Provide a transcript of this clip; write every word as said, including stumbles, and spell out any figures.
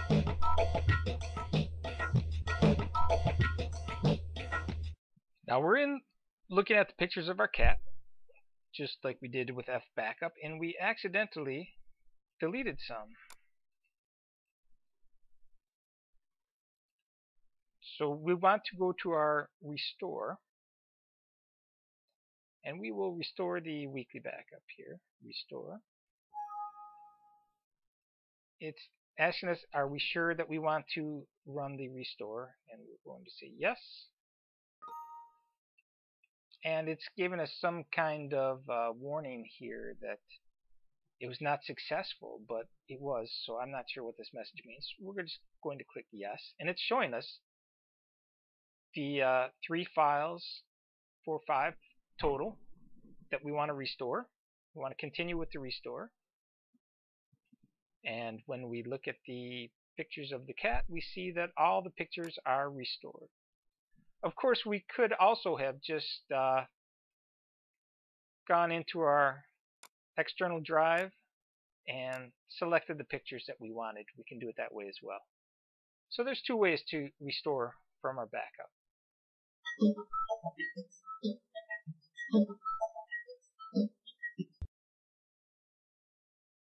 Now we're in looking at the pictures of our cat, just like we did with SyncBackup, and we accidentally deleted some. So we want to go to our restore, and we will restore the weekly backup here. Restore. It's asking us, are we sure that we want to run the restore? And we're going to say yes. And it's given us some kind of uh, warning here that it was not successful, but it was, so I'm not sure what this message means. We're just going to click yes, and it's showing us the uh, three files, four, five total that we want to restore. We want to continue with the restore. And when we look at the pictures of the cat, we see that all the pictures are restored. Of course, we could also have just uh, gone into our external drive and selected the pictures that we wanted. We can do it that way as well. So there's two ways to restore from our backup.